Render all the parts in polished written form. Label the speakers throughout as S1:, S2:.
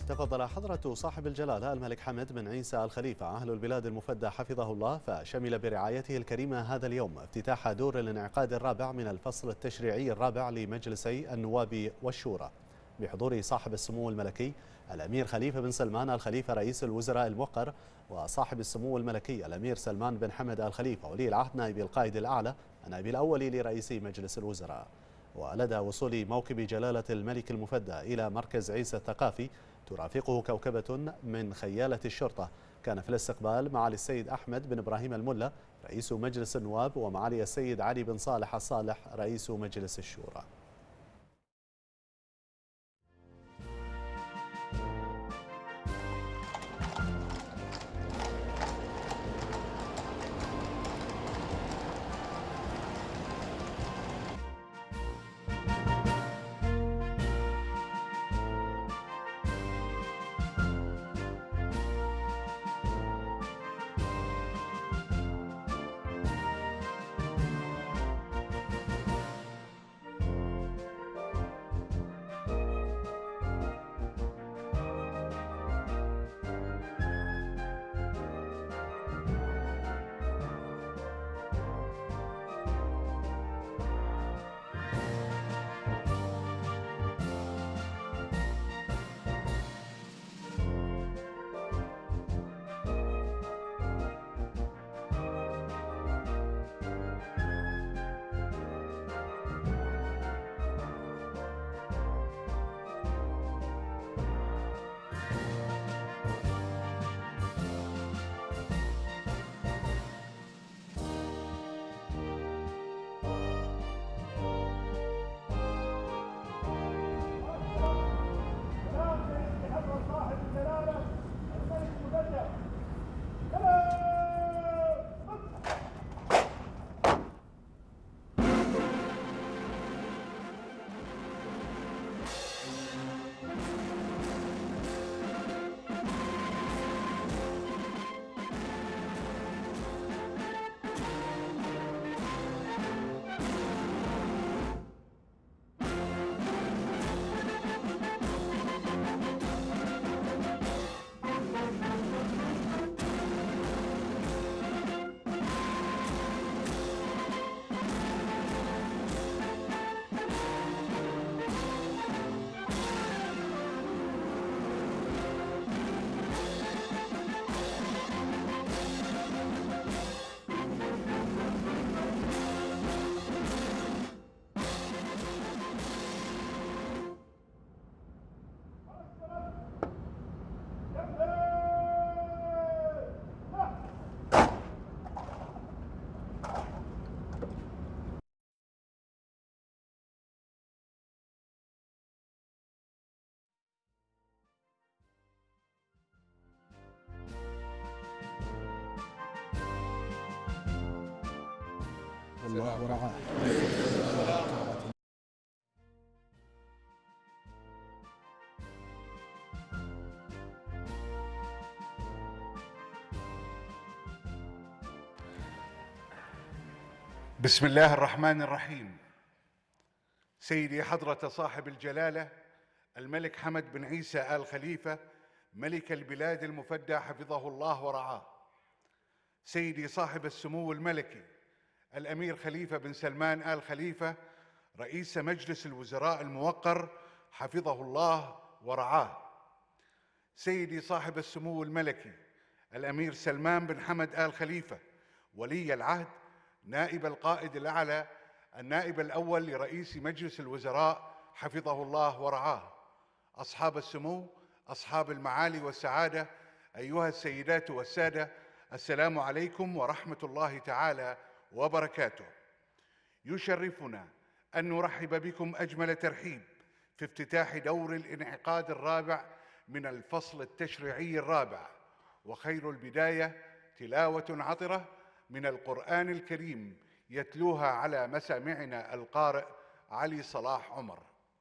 S1: تفضل حضرة صاحب الجلالة الملك حمد بن عيسى آل خليفة أهل البلاد المفدى حفظه الله، فشمل برعايته الكريمة هذا اليوم افتتاح دور الانعقاد الرابع من الفصل التشريعي الرابع لمجلسي النواب والشورى، بحضور صاحب السمو الملكي الأمير خليفة بن سلمان آل خليفة رئيس الوزراء الموقر، وصاحب السمو الملكي الأمير سلمان بن حمد آل خليفة ولي العهد نائب القائد الأعلى النائب الأول لرئيس مجلس الوزراء. ولدى وصول موكب جلالة الملك المفدى إلى مركز عيسى الثقافي ترافقه كوكبة من خيالة الشرطة، كان في الاستقبال معالي السيد أحمد بن إبراهيم الملا رئيس مجلس النواب ومعالي السيد علي بن صالح الصالح رئيس مجلس الشورى.
S2: الله ورعاه.
S3: بسم الله الرحمن الرحيم. سيدي حضرة صاحب الجلالة الملك حمد بن عيسى آل خليفة ملك البلاد المفدى حفظه الله ورعاه، سيدي صاحب السمو الملكي الأمير خليفة بن سلمان آل خليفة رئيس مجلس الوزراء الموقر حفظه الله ورعاه، سيدي صاحب السمو الملكي الأمير سلمان بن حمد آل خليفة ولي العهد نائب القائد الأعلى النائب الأول لرئيس مجلس الوزراء حفظه الله ورعاه، أصحاب السمو، أصحاب المعالي والسعادة، أيها السيدات والسادة، السلام عليكم ورحمة الله تعالى وبركاته. يشرفنا أن نرحب بكم أجمل ترحيب في افتتاح دور الانعقاد الرابع من الفصل التشريعي الرابع، وخير البداية تلاوة عطرة من القرآن الكريم يتلوها على مسامعنا القارئ علي صلاح عمر.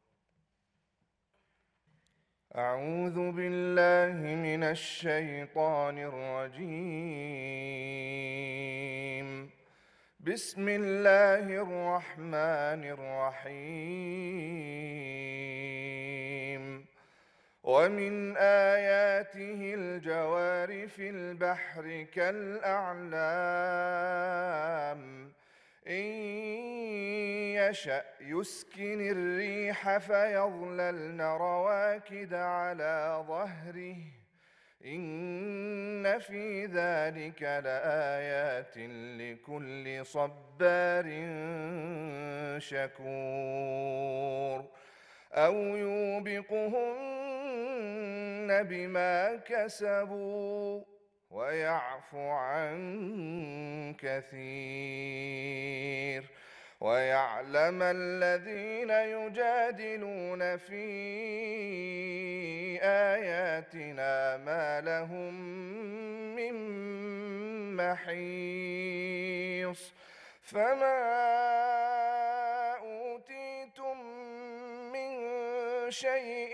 S4: أعوذ بالله من الشيطان الرجيم. بسم الله الرحمن الرحيم. ومن آياته الجوار في البحر كالأعلام إن يشأ يسكن الريح فيظللن رواكد على ظهره إن في ذلك لآيات لكل صبار شكور أو يوبقهن بما كسبوا ويعفو عن كثير ويعلم الذين يجادلون في آياتنا ما لهم من محيص فما أوتيتم من شيء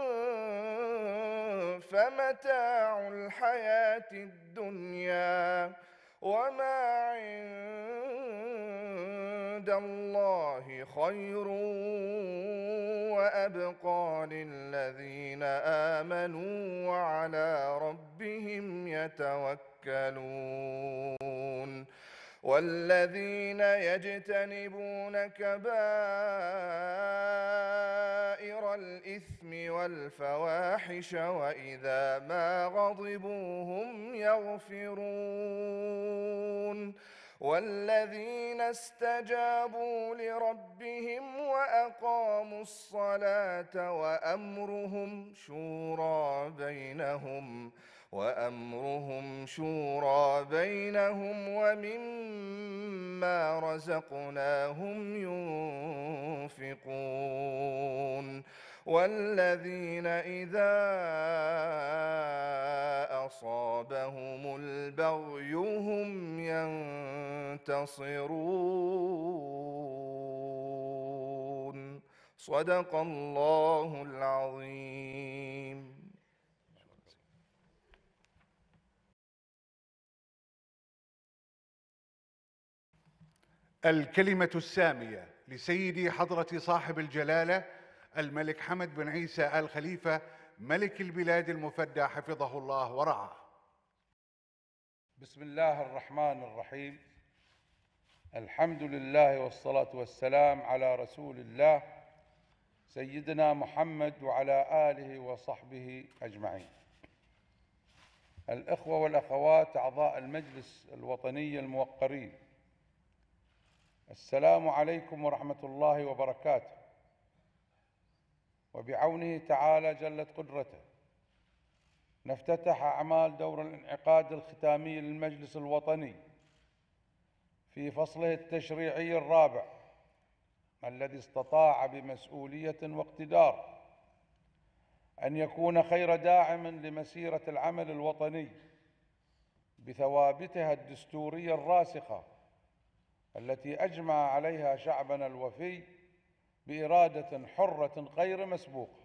S4: فمتاع الحياة الدنيا وما عند الله خير وأبقى للذين آمنوا وعلى ربهم يتوكلون والذين يجتنبون كبائر الإثم والفواحش وإذا ما غضبوا هم يغفرون والذين استجابوا لربهم وأقاموا الصلاة وأمرهم شورى بينهم ومما رزقناهم ينفقون والذين إذا أصابهم البغي هم ينتصرون صدق الله العظيم.
S3: الكلمة السامية لسيدي حضرة صاحب الجلالة الملك حمد بن عيسى آل خليفة ملك البلاد المفدى حفظه الله ورعاه.
S2: بسم الله الرحمن الرحيم. الحمد لله والصلاة والسلام على رسول الله سيدنا محمد وعلى آله وصحبه أجمعين. الإخوة والأخوات أعضاء المجلس الوطني الموقرين، السلام عليكم ورحمة الله وبركاته. وبعونه تعالى جلت قدرته نفتتح أعمال دور الانعقاد الختامي للمجلس الوطني في فصله التشريعي الرابع الذي استطاع بمسؤولية واقتدار أن يكون خير داعم لمسيرة العمل الوطني بثوابتها الدستورية الراسخة التي أجمع عليها شعبنا الوفي بإرادة حرة غير مسبوقة،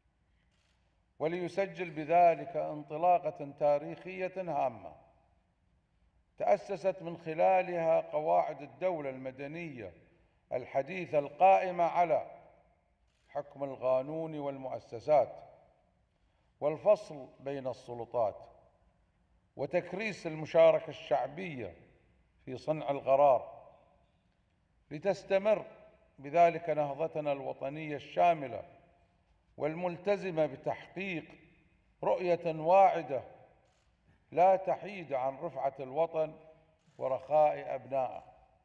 S2: وليسجل بذلك انطلاقة تاريخية هامة تأسست من خلالها قواعد الدولة المدنية الحديثة القائمة على حكم القانون والمؤسسات والفصل بين السلطات وتكريس المشاركة الشعبية في صنع القرار، لتستمر بذلك نهضتنا الوطنية الشاملة والملتزمة بتحقيق رؤية واعدة لا تحيد عن رفعة الوطن ورخاء أبنائه.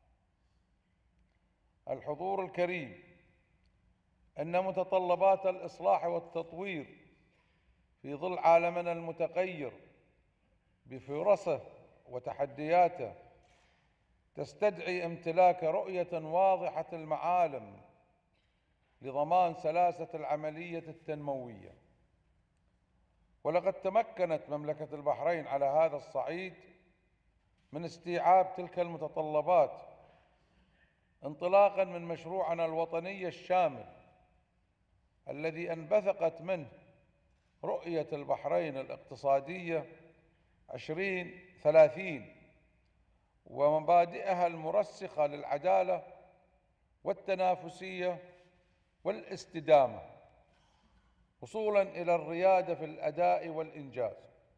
S2: الحضور الكريم، أن متطلبات الإصلاح والتطوير في ظل عالمنا المتغير بفرصه وتحدياته تستدعي امتلاك رؤية واضحة المعالم لضمان سلاسة العملية التنموية. ولقد تمكنت مملكة البحرين على هذا الصعيد من استيعاب تلك المتطلبات انطلاقا من مشروعنا الوطني الشامل الذي انبثقت منه رؤية البحرين الاقتصادية 2030 ومبادئها المرسخة للعدالة والتنافسية والاستدامة. وصولا إلى الريادة في الأداء والإنجاز.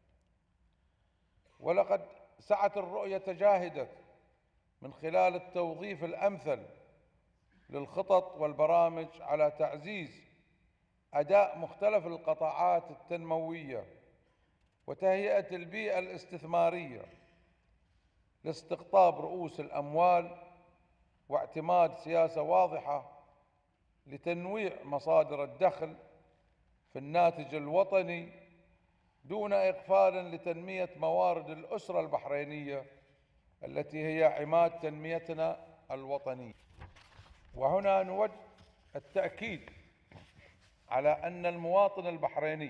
S2: ولقد سعت الرؤية جاهدت من خلال التوظيف الأمثل للخطط والبرامج على تعزيز أداء مختلف القطاعات التنموية وتهيئة البيئة الاستثمارية لاستقطاب رؤوس الأموال واعتماد سياسة واضحة لتنويع مصادر الدخل في الناتج الوطني دون إغفال لتنمية موارد الأسرة البحرينية التي هي عماد تنميتنا الوطنية. وهنا نود التأكيد على أن المواطن البحريني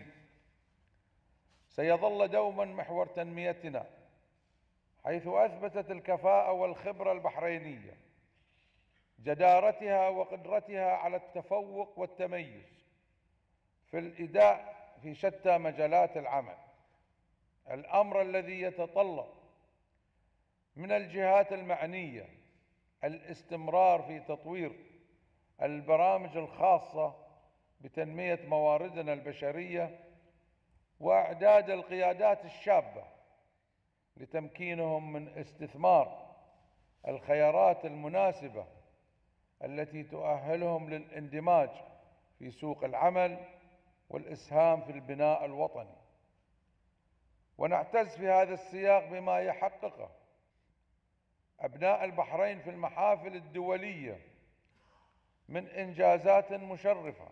S2: سيظل دوما محور تنميتنا، حيث أثبتت الكفاءة والخبرة البحرينية جدارتها وقدرتها على التفوق والتميز في الإداء في شتى مجالات العمل، الأمر الذي يتطلب من الجهات المعنية الاستمرار في تطوير البرامج الخاصة بتنمية مواردنا البشرية وإعداد القيادات الشابة لتمكينهم من استثمار الخيارات المناسبة التي تؤهلهم للاندماج في سوق العمل والإسهام في البناء الوطني. ونعتز في هذا السياق بما يحققه أبناء البحرين في المحافل الدولية من إنجازات مشرفة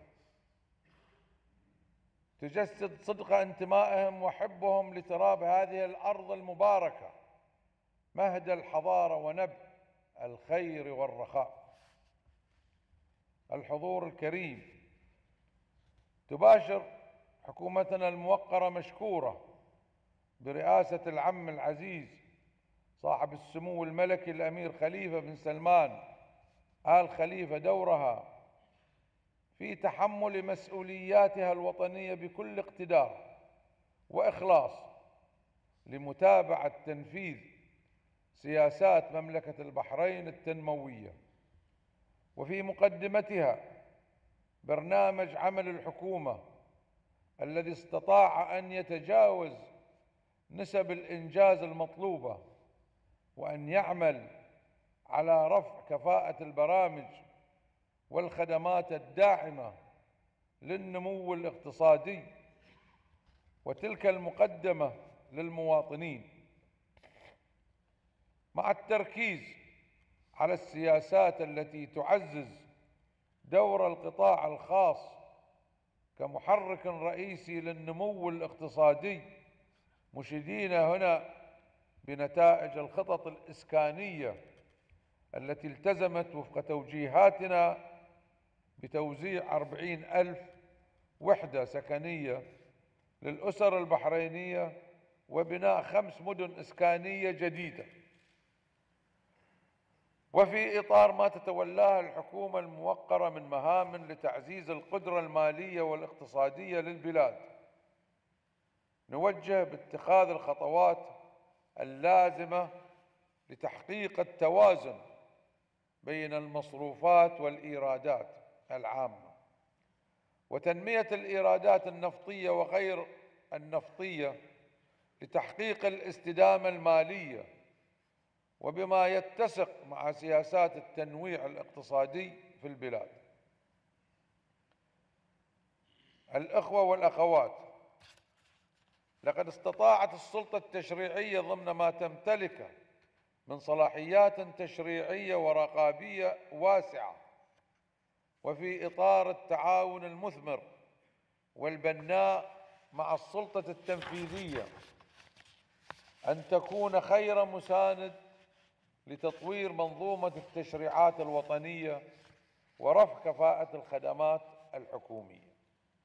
S2: تجسد صدق انتمائهم وحبهم لتراب هذه الأرض المباركة، مهد الحضارة ونبع الخير والرخاء. الحضور الكريم، تباشر حكومتنا الموقرة مشكورة برئاسة العم العزيز صاحب السمو الملكي الأمير خليفة بن سلمان آل خليفة دورها في تحمل مسؤولياتها الوطنية بكل اقتدار وإخلاص لمتابعة تنفيذ سياسات مملكة البحرين التنموية، وفي مقدمتها برنامج عمل الحكومة الذي استطاع أن يتجاوز نسب الإنجاز المطلوبة وأن يعمل على رفع كفاءة البرامج والخدمات الداعمة للنمو الاقتصادي وتلك المقدمة للمواطنين، مع التركيز على السياسات التي تعزز دور القطاع الخاص كمحرك رئيسي للنمو الاقتصادي، مشيدين هنا بنتائج الخطط الإسكانية التي التزمت وفق توجيهاتنا بتوزيع 40,000 وحدة سكنية للأسر البحرينية وبناء 5 مدن إسكانية جديدة. وفي إطار ما تتولاه الحكومة الموقرة من مهام لتعزيز القدرة المالية والاقتصادية للبلاد، نوجه باتخاذ الخطوات اللازمة لتحقيق التوازن بين المصروفات والإيرادات العامة وتنمية الإيرادات النفطية وغير النفطية لتحقيق الاستدامة المالية وبما يتسق مع سياسات التنويع الاقتصادي في البلاد. الإخوة والأخوات، لقد استطاعت السلطة التشريعية ضمن ما تمتلكه من صلاحيات تشريعية ورقابية واسعة وفي إطار التعاون المثمر والبناء مع السلطة التنفيذية أن تكون خير مساند لتطوير منظومة التشريعات الوطنية ورفع كفاءة الخدمات الحكومية.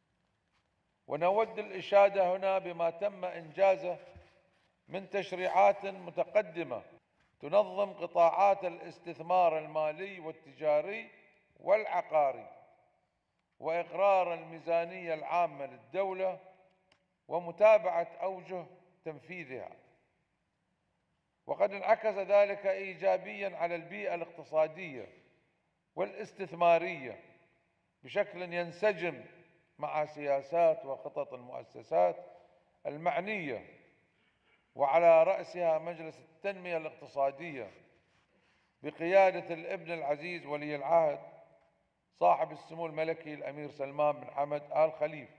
S2: ونود الإشادة هنا بما تم إنجازه من تشريعات متقدمة تنظم قطاعات الاستثمار المالي والتجاري والعقاري وإقرار الميزانية العامة للدولة ومتابعة أوجه تنفيذها، وقد انعكس ذلك إيجابياً على البيئة الاقتصادية والاستثمارية بشكل ينسجم مع سياسات وخطط المؤسسات المعنية، وعلى رأسها مجلس التنمية الاقتصادية بقيادة الابن العزيز ولي العهد صاحب السمو الملكي الأمير سلمان بن حمد آل خليفة،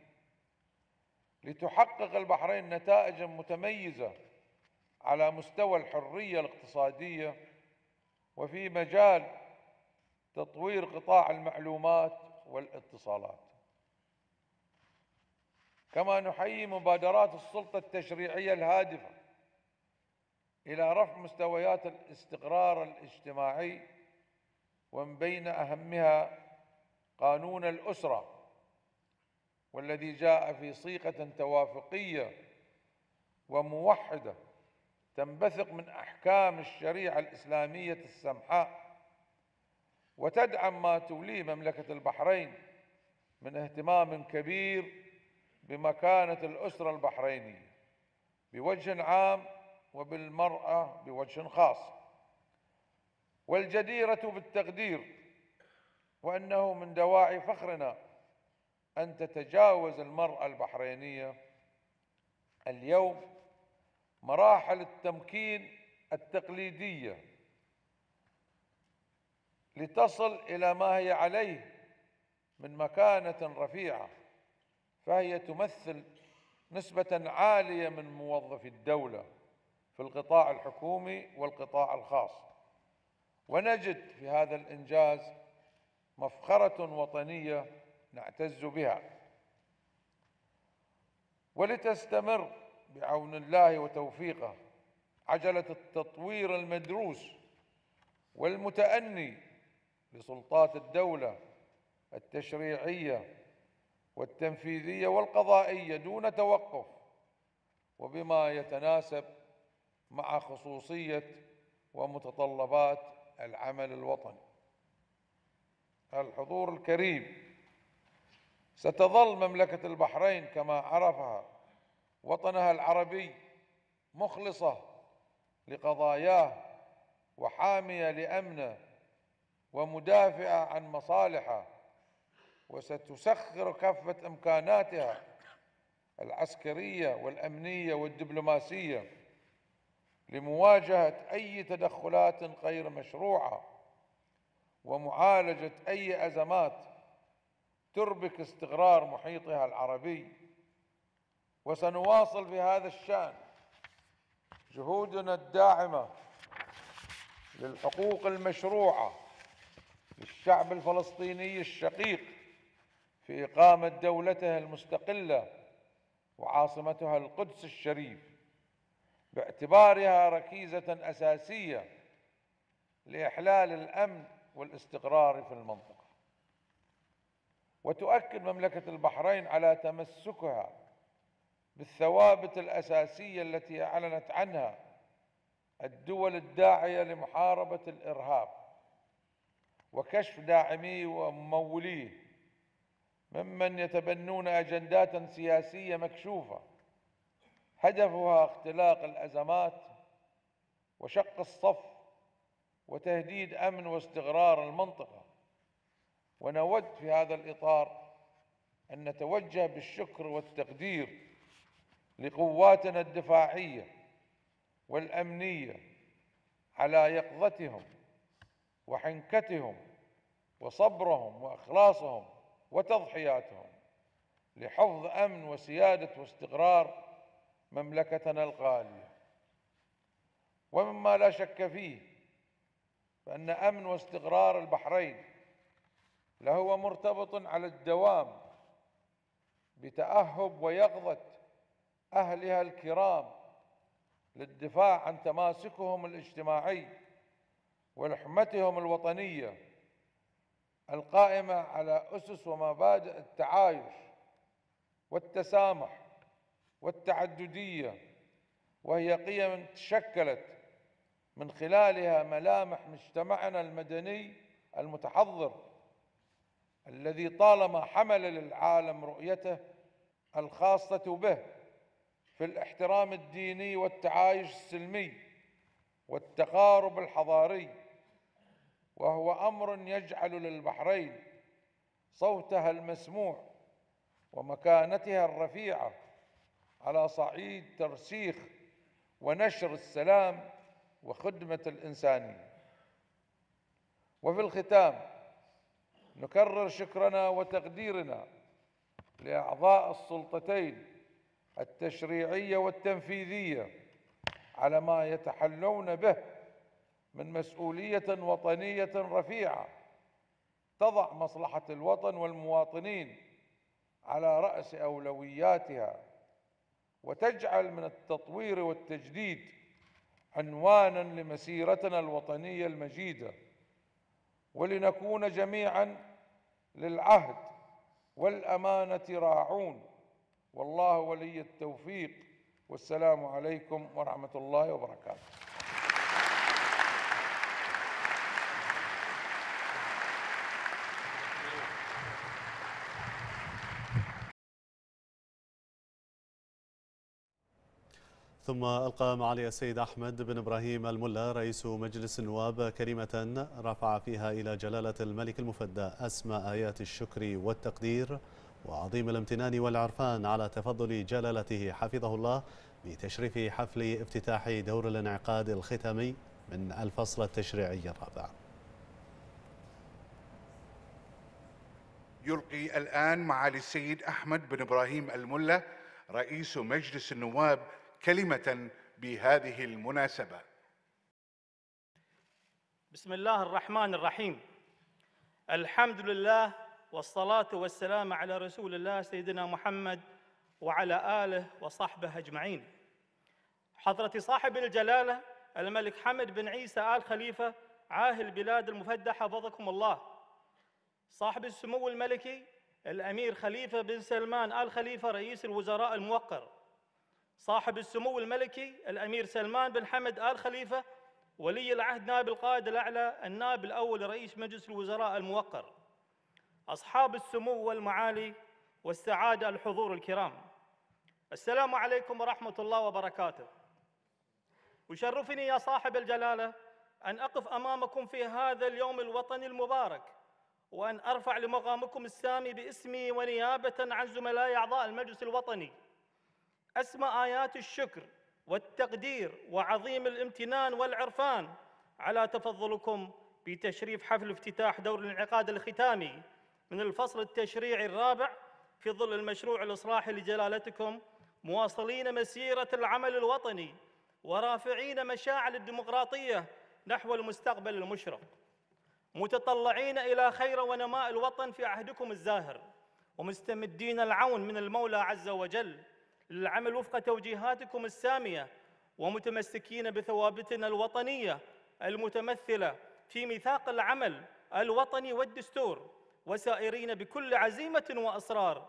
S2: لتحقق البحرين نتائج متميزة على مستوى الحرية الاقتصادية وفي مجال تطوير قطاع المعلومات والاتصالات. كما نحيي مبادرات السلطة التشريعية الهادفة إلى رفع مستويات الاستقرار الاجتماعي، ومن بين أهمها قانون الأسرة، والذي جاء في صيغة توافقية وموحدة تنبثق من أحكام الشريعة الإسلامية السمحاء، وتدعم ما توليه مملكة البحرين من اهتمام كبير بمكانة الأسرة البحرينية بوجه عام وبالمرأة بوجه خاص. والجديرة بالتقدير وأنه من دواعي فخرنا أن تتجاوز المرأة البحرينية اليوم مراحل التمكين التقليدية لتصل إلى ما هي عليه من مكانة رفيعة، فهي تمثل نسبة عالية من موظفي الدولة في القطاع الحكومي والقطاع الخاص، ونجد في هذا الإنجاز مفخرة وطنية نعتز بها. ولتستمر بعون الله وتوفيقه عجلة التطوير المدروس والمتأني لسلطات الدولة التشريعية والتنفيذية والقضائية دون توقف، وبما يتناسب مع خصوصية ومتطلبات العمل الوطني. الحضور الكريم، ستظل مملكة البحرين كما عرفها وطنها العربي مخلصة لقضاياه وحامية لأمنه ومدافعة عن مصالحه، وستسخر كافة إمكاناتها العسكرية والأمنية والدبلوماسية لمواجهة أي تدخلات غير مشروعة ومعالجة أي أزمات تربك استقرار محيطها العربي. وسنواصل في هذا الشأن جهودنا الداعمة للحقوق المشروعة للشعب الفلسطيني الشقيق في إقامة دولته المستقلة وعاصمتها القدس الشريف، باعتبارها ركيزة أساسية لإحلال الأمن والاستقرار في المنطقة. وتؤكد مملكة البحرين على تمسكها بالثوابت الأساسية التي أعلنت عنها الدول الداعية لمحاربة الإرهاب وكشف داعميه ومموليه ممن يتبنون أجندات سياسية مكشوفة هدفها اختلاق الأزمات وشق الصف وتهديد أمن واستقرار المنطقة. ونود في هذا الإطار أن نتوجه بالشكر والتقدير لقواتنا الدفاعية والأمنية على يقظتهم وحنكتهم وصبرهم وإخلاصهم وتضحياتهم لحفظ أمن وسيادة واستقرار مملكتنا الغالية. ومما لا شك فيه فأن أمن واستقرار البحرين لهو مرتبط على الدوام بتأهب ويقظة أهلها الكرام للدفاع عن تماسكهم الاجتماعي ولحمتهم الوطنية القائمة على أسس ومبادئ التعايش والتسامح والتعددية، وهي قيم تشكلت من خلالها ملامح مجتمعنا المدني المتحضر الذي طالما حمل للعالم رؤيته الخاصة به في الاحترام الديني والتعايش السلمي والتقارب الحضاري، وهو أمر يجعل للبحرين صوتها المسموع ومكانتها الرفيعة على صعيد ترسيخ ونشر السلام وخدمة الإنسانية. وفي الختام نكرر شكرنا وتقديرنا لأعضاء السلطتين التشريعية والتنفيذية على ما يتحلون به من مسؤولية وطنية رفيعة تضع مصلحة الوطن والمواطنين على رأس أولوياتها، وتجعل من التطوير والتجديد عنوانا لمسيرتنا الوطنية المجيدة، ولنكون جميعا للعهد والأمانة راعون، والله ولي التوفيق. والسلام عليكم ورحمة الله وبركاته.
S1: ثم ألقى معالي السيد أحمد بن إبراهيم الملا رئيس مجلس النواب كلمة رفع فيها إلى جلالة الملك المفدى أسمى آيات الشكر والتقدير وعظيم الامتنان والعرفان على تفضل جلالته حفظه الله بتشريف حفل افتتاح دور الانعقاد الختامي من الفصل التشريعي الرابع.
S3: يلقي الآن معالي السيد أحمد بن إبراهيم الملا رئيس مجلس النواب كلمة بهذه المناسبة.
S5: بسم الله الرحمن الرحيم. الحمد لله والصلاة والسلام على رسول الله سيدنا محمد وعلى آله وصحبه أجمعين. حضرة صاحب الجلالة الملك حمد بن عيسى آل خليفة عاهل البلاد المفدى حفظكم الله، صاحب السمو الملكي الأمير خليفة بن سلمان آل خليفة رئيس الوزراء الموقر، صاحب السمو الملكي الأمير سلمان بن حمد آل خليفة ولي العهد نائب القائد الأعلى النائب الأول رئيس مجلس الوزراء الموقر، أصحاب السمو والمعالي والسعادة الحضور الكرام، السلام عليكم ورحمة الله وبركاته. يشرفني يا صاحب الجلالة أن أقف أمامكم في هذا اليوم الوطني المبارك، وأن أرفع لمقامكم السامي باسمي ونيابة عن زملائي أعضاء المجلس الوطني أسمى آيات الشكر والتقدير وعظيم الامتنان والعرفان على تفضلكم بتشريف حفل افتتاح دور الانعقاد الختامي من الفصل التشريعي الرابع في ظل المشروع الإصلاحي لجلالتكم، مواصلين مسيرة العمل الوطني ورافعين مشاعل الديمقراطية نحو المستقبل المشرق، متطلعين إلى خير ونماء الوطن في عهدكم الزاهر، ومستمدين العون من المولى عز وجل للعمل وفق توجيهاتكم السامية، ومتمسكين بثوابتنا الوطنية المتمثلة في ميثاق العمل الوطني والدستور، وسائرين بكل عزيمة وإصرار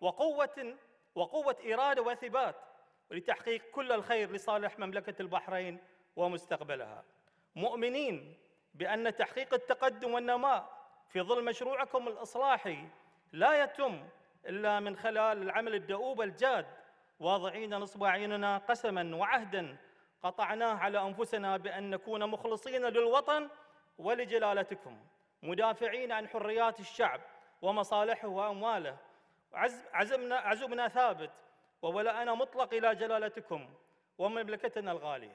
S5: وقوة إرادة وثبات لتحقيق كل الخير لصالح مملكة البحرين ومستقبلها، مؤمنين بأن تحقيق التقدم والنماء في ظل مشروعكم الإصلاحي لا يتم إلا من خلال العمل الدؤوب الجاد، واضعين نصب عيننا قسماً وعهداً قطعناه على أنفسنا بأن نكون مخلصين للوطن ولجلالتكم، مدافعين عن حريات الشعب ومصالحه وأمواله، عزمنا ثابت وولاءنا مطلق إلى جلالتكم ومملكتنا الغالية.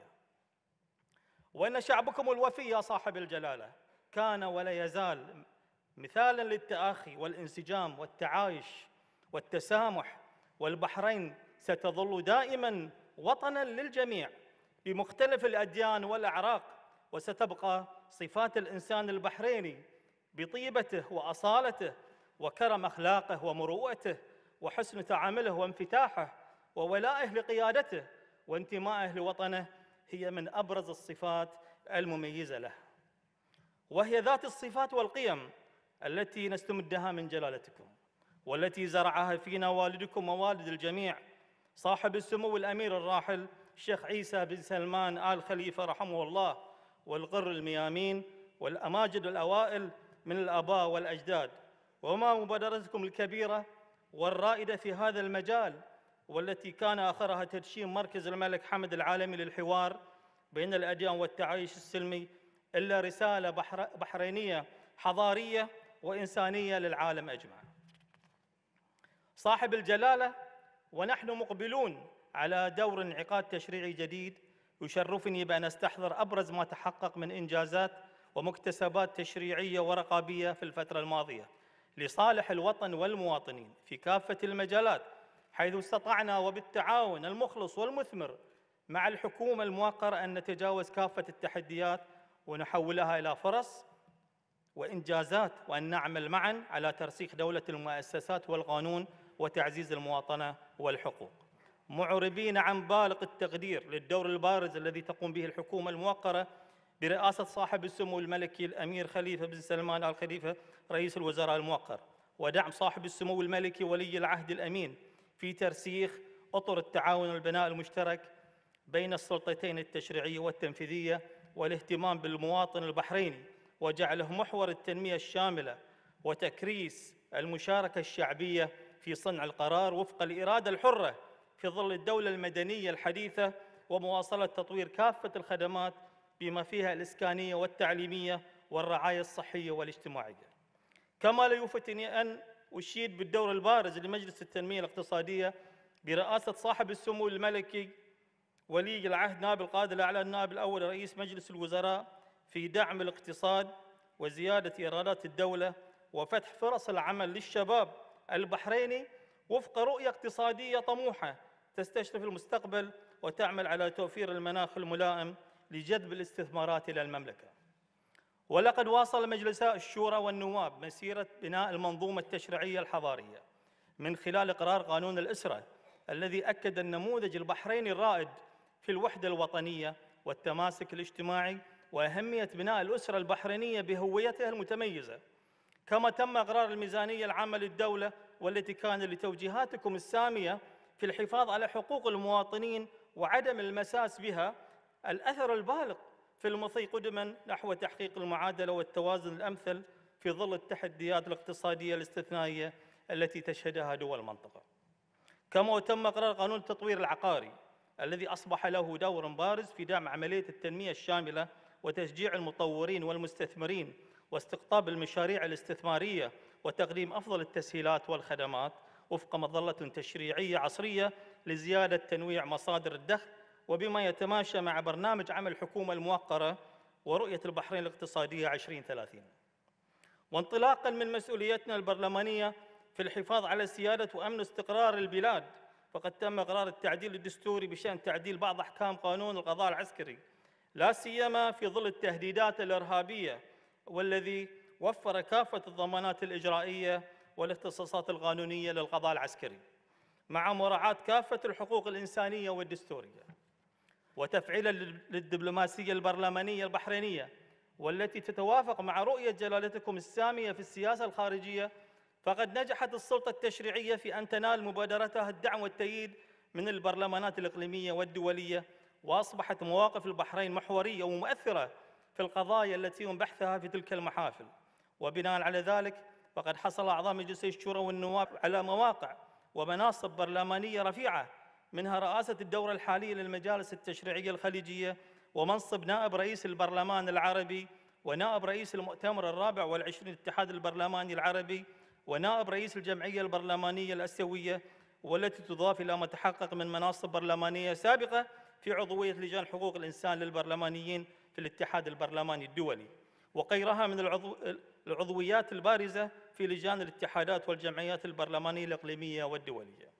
S5: وإن شعبكم الوفي يا صاحب الجلالة كان ولا يزال مثالاً للتآخي والانسجام والتعايش والتسامح، والبحرين ستظل دائماً وطناً للجميع بمختلف الأديان والأعراق، وستبقى صفات الإنسان البحريني بطيبته وأصالته وكرم أخلاقه ومروءته وحسن تعامله وانفتاحه وولائه لقيادته وانتمائه لوطنه هي من أبرز الصفات المميزة له، وهي ذات الصفات والقيم التي نستمدها من جلالتكم، والتي زرعها فينا والدكم ووالد الجميع صاحب السمو الأمير الراحل الشيخ عيسى بن سلمان آل خليفة رحمه الله، والغر الميامين والأماجد الأوائل من الآباء والأجداد، وما مبادرتكم الكبيرة والرائدة في هذا المجال، والتي كان آخرها تدشين مركز الملك حمد العالمي للحوار بين الأديان والتعايش السلمي، إلا رسالة بحرينية حضارية وإنسانية للعالم أجمع. صاحب الجلالة، ونحن مقبلون على دور انعقاد تشريعي جديد، يشرفني بأن أستحضر أبرز ما تحقق من إنجازات ومكتسبات تشريعية ورقابية في الفترة الماضية لصالح الوطن والمواطنين في كافة المجالات، حيث استطعنا وبالتعاون المخلص والمثمر مع الحكومة الموقرة أن نتجاوز كافة التحديات ونحولها إلى فرص وإنجازات، وأن نعمل معاً على ترسيخ دولة المؤسسات والقانون وتعزيز المواطنة والحقوق، معربين عن بالغ التقدير للدور البارز الذي تقوم به الحكومة الموقرة برئاسة صاحب السمو الملكي الأمير خليفة بن سلمان آل خليفة رئيس الوزراء الموقر، ودعم صاحب السمو الملكي ولي العهد الأمين في ترسيخ أطر التعاون والبناء المشترك بين السلطتين التشريعية والتنفيذية، والاهتمام بالمواطن البحريني وجعله محور التنمية الشاملة وتكريس المشاركة الشعبية في صنع القرار وفق الإرادة الحرة في ظل الدولة المدنية الحديثة، ومواصلة تطوير كافة الخدمات بما فيها الإسكانية والتعليمية والرعاية الصحية والاجتماعية. كما لا يفتني أن أشيد بالدور البارز لمجلس التنمية الاقتصادية برئاسة صاحب السمو الملكي ولي العهد نائب القائد الأعلى النائب الأول رئيس مجلس الوزراء في دعم الاقتصاد وزيادة إيرادات الدولة وفتح فرص العمل للشباب البحريني وفق رؤية اقتصادية طموحة تستشرف المستقبل وتعمل على توفير المناخ الملائم لجذب الاستثمارات إلى المملكة. ولقد واصل مجلسا الشورى والنواب مسيرة بناء المنظومة التشريعية الحضارية من خلال إقرار قانون الأسرة الذي أكد النموذج البحريني الرائد في الوحدة الوطنية والتماسك الاجتماعي وأهمية بناء الأسرة البحرينية بهويتها المتميزة. كما تم إقرار الميزانية العامة للدولة والتي كان لتوجيهاتكم السامية في الحفاظ على حقوق المواطنين وعدم المساس بها الأثر البالغ في المضي قدما نحو تحقيق المعادلة والتوازن الأمثل في ظل التحديات الاقتصادية الاستثنائية التي تشهدها دول المنطقة. كما تم إقرار قانون التطوير العقاري الذي أصبح له دور بارز في دعم عملية التنمية الشاملة وتشجيع المطورين والمستثمرين واستقطاب المشاريع الاستثمارية وتقديم أفضل التسهيلات والخدمات وفق مظلة تشريعية عصرية لزيادة تنويع مصادر الدخل، وبما يتماشى مع برنامج عمل الحكومة الموقرة ورؤية البحرين الاقتصادية 2030. وانطلاقاً من مسؤوليتنا البرلمانية في الحفاظ على سيادة وأمن واستقرار البلاد، فقد تم إقرار التعديل الدستوري بشأن تعديل بعض أحكام قانون القضاء العسكري، لا سيما في ظل التهديدات الإرهابية، والذي وفر كافة الضمانات الإجرائية والاختصاصات القانونية للقضاء العسكري مع مراعاة كافة الحقوق الإنسانية والدستورية، وتفعيلا للدبلوماسية البرلمانية البحرينية والتي تتوافق مع رؤية جلالتكم السامية في السياسة الخارجية. فقد نجحت السلطة التشريعية في أن تنال مبادرتها الدعم والتأييد من البرلمانات الإقليمية والدولية، وأصبحت مواقف البحرين محورية ومؤثرة في القضايا التي يتم بحثها في تلك المحافل. وبناء على ذلك فقد حصل أعضاء مجلس الشورى والنواب على مواقع ومناصب برلمانية رفيعة، منها رئاسة الدورة الحالية للمجالس التشريعية الخليجية، ومنصب نائب رئيس البرلمان العربي، ونائب رئيس المؤتمر الرابع والعشرين الاتحاد البرلماني العربي، ونائب رئيس الجمعية البرلمانية الآسيوية، والتي تضاف إلى ما تحقق من مناصب برلمانية سابقة في عضوية لجان حقوق الإنسان للبرلمانيين في الاتحاد البرلماني الدولي، وغيرها من العضويات البارزة في لجان الاتحادات والجمعيات البرلمانية الإقليمية والدولية.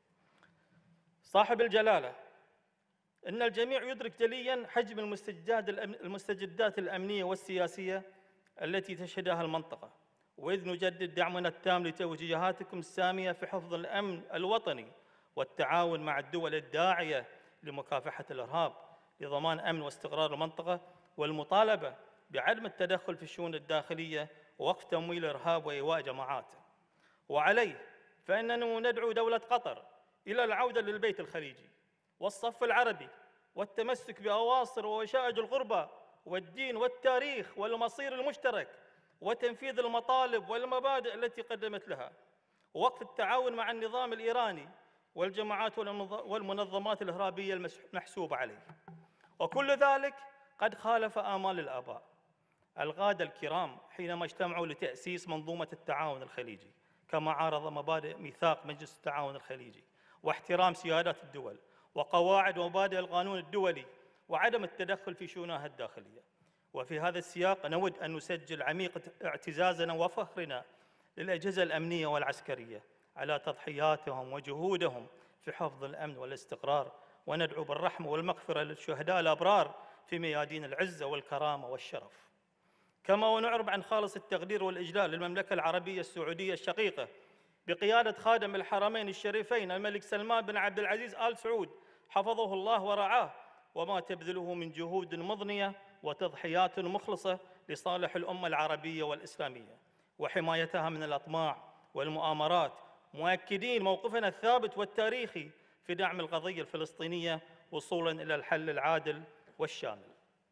S5: صاحب الجلالة، إن الجميع يدرك جلياً حجم المستجدات الأمنية والسياسية التي تشهدها المنطقة، وإذ نجدد دعمنا التام لتوجيهاتكم السامية في حفظ الأمن الوطني والتعاون مع الدول الداعية لمكافحة الإرهاب لضمان أمن واستقرار المنطقة، والمطالبة بعدم التدخل في الشؤون الداخلية ووقف تمويل الإرهاب وإيواء جماعاته. وعليه فإننا ندعو دولة قطر إلى العودة للبيت الخليجي والصف العربي والتمسك بأواصر ووشائج الغربة والدين والتاريخ والمصير المشترك، وتنفيذ المطالب والمبادئ التي قدمت لها، ووقف التعاون مع النظام الإيراني والجماعات والمنظمات الإرهابية المحسوبة عليه. وكل ذلك قد خالف آمال الآباء القادة الكرام حينما اجتمعوا لتأسيس منظومة التعاون الخليجي، كما عارض مبادئ ميثاق مجلس التعاون الخليجي واحترام سيادات الدول وقواعد ومبادئ القانون الدولي وعدم التدخل في شؤونها الداخلية. وفي هذا السياق نود أن نسجل عميق اعتزازنا وفخرنا للأجهزة الأمنية والعسكرية على تضحياتهم وجهودهم في حفظ الأمن والاستقرار، وندعو بالرحمة والمغفرة للشهداء الأبرار في ميادين العزة والكرامة والشرف. كما ونعرب عن خالص التقدير والإجلال للمملكة العربية السعودية الشقيقة بقيادة خادم الحرمين الشريفين الملك سلمان بن عبد العزيز آل سعود حفظه الله ورعاه، وما تبذله من جهود مضنية وتضحيات مخلصة لصالح الأمة العربية والإسلامية وحمايتها من الأطماع والمؤامرات، مؤكدين موقفنا الثابت والتاريخي في دعم القضية الفلسطينية وصولاً إلى الحل العادل والشامل.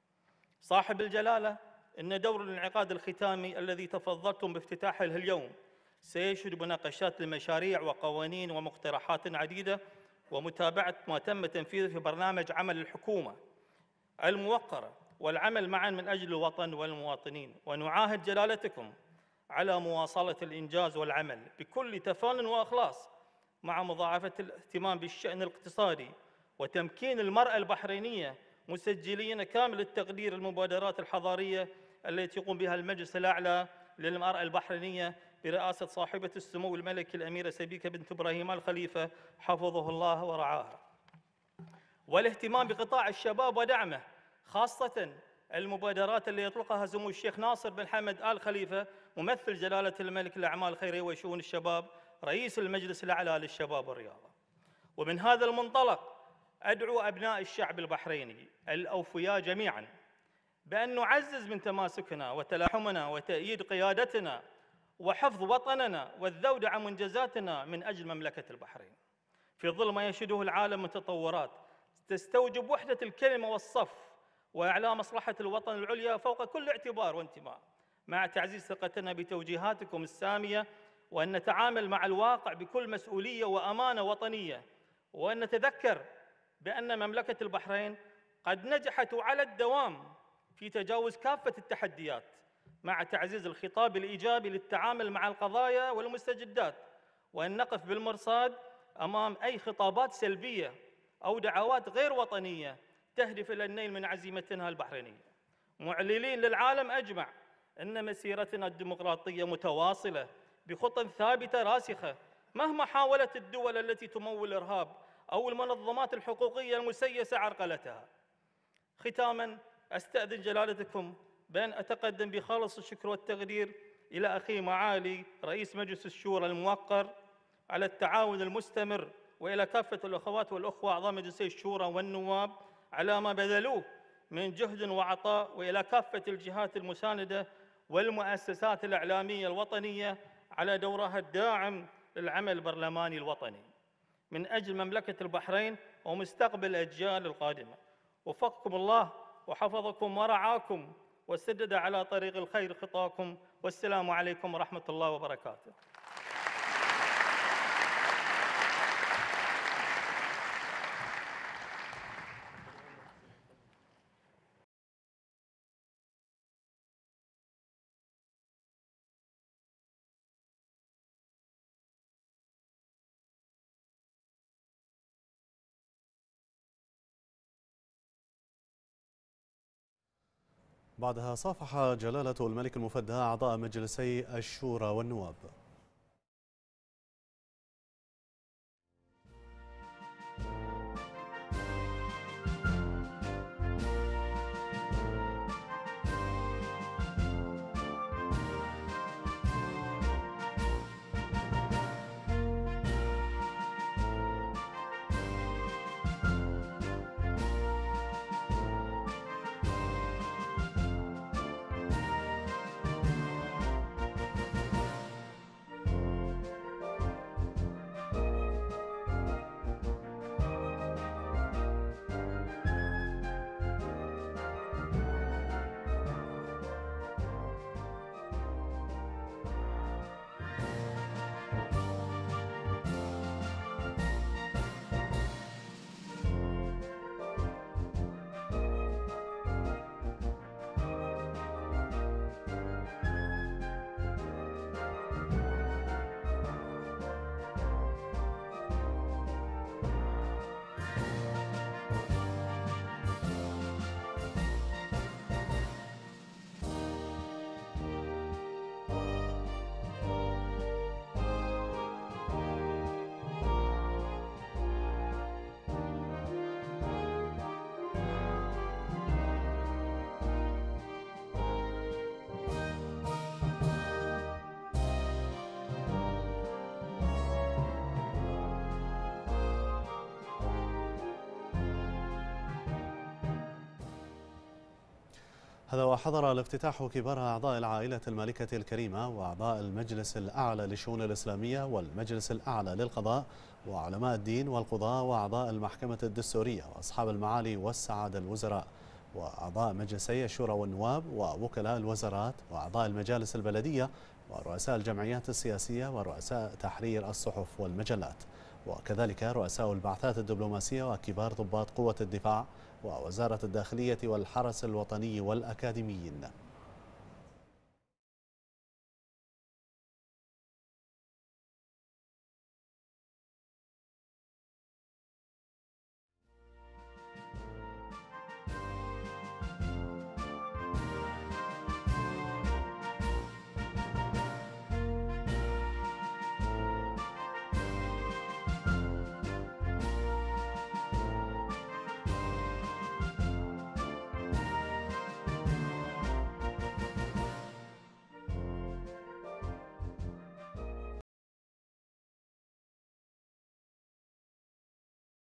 S5: صاحب الجلالة، إن دور الانعقاد الختامي الذي تفضلتم بافتتاحه اليوم سيشهد مناقشات لمشاريع وقوانين ومقترحات عديدة ومتابعة ما تم تنفيذه في برنامج عمل الحكومة الموقرة والعمل معاً من أجل الوطن والمواطنين. ونعاهد جلالتكم على مواصلة الإنجاز والعمل بكل تفان وإخلاص مع مضاعفة الاهتمام بالشأن الاقتصادي وتمكين المرأة البحرينية، مسجلين كامل التقدير المبادرات الحضارية التي يقوم بها المجلس الأعلى للمرأة البحرينية برئاسة صاحبة السمو الملكي الأميرة سبيكة بنت إبراهيم آل خليفة حفظه الله ورعاها، والاهتمام بقطاع الشباب ودعمه، خاصة المبادرات اللي يطلقها سمو الشيخ ناصر بن حمد آل خليفة ممثل جلالة الملك للأعمال الخيرية وشؤون الشباب رئيس المجلس الأعلى للشباب والرياضة. ومن هذا المنطلق أدعو أبناء الشعب البحريني الأوفياء جميعاً بأن نعزز من تماسكنا وتلاحمنا وتأييد قيادتنا وحفظ وطننا والذود عن منجزاتنا من أجل مملكة البحرين في ظل ما يشهده العالم من تطورات تستوجب وحدة الكلمة والصف وإعلاء مصلحة الوطن العليا فوق كل اعتبار وانتماء، مع تعزيز ثقتنا بتوجيهاتكم السامية، وأن نتعامل مع الواقع بكل مسؤولية وأمانة وطنية، وأن نتذكر بأن مملكة البحرين قد نجحت على الدوام في تجاوز كافة التحديات، مع تعزيز الخطاب الإيجابي للتعامل مع القضايا والمستجدات، وأن نقف بالمرصاد أمام أي خطابات سلبية أو دعوات غير وطنية تهدف إلى النيل من عزيمتنا البحرينية، معلنين للعالم أجمع أن مسيرتنا الديمقراطية متواصلة بخطى ثابتة راسخة مهما حاولت الدول التي تمول الإرهاب أو المنظمات الحقوقية المسيسة عرقلتها. ختاماً، أستأذن جلالتكم بأن أتقدم بخالص الشكر والتقدير إلى أخي معالي رئيس مجلس الشورى الموقر على التعاون المستمر، وإلى كافة الأخوات والأخوة أعضاء مجلسي الشورى والنواب على ما بذلوه من جهد وعطاء، وإلى كافة الجهات المساندة والمؤسسات الإعلامية الوطنية على دورها الداعم للعمل البرلماني الوطني من أجل مملكة البحرين ومستقبل الأجيال القادمة. وفقكم الله وحفظكم ورعاكم وسدد على طريق الخير خطاكم، والسلام عليكم ورحمة الله وبركاته.
S1: بعدها صافح جلالة الملك المفدى أعضاء مجلسي الشورى والنواب. هذا وحضر الافتتاح كبار أعضاء العائلة المالكة الكريمة وأعضاء المجلس الأعلى للشؤون الإسلامية والمجلس الأعلى للقضاء وعلماء الدين والقضاة وأعضاء المحكمة الدستورية وأصحاب المعالي والسعادة الوزراء وأعضاء مجلسي الشورى والنواب ووكلاء الوزارات وأعضاء المجالس البلدية ورؤساء الجمعيات السياسية ورؤساء تحرير الصحف والمجلات، وكذلك رؤساء البعثات الدبلوماسية وكبار ضباط قوة الدفاع ووزارة الداخلية والحرس الوطني والأكاديميين.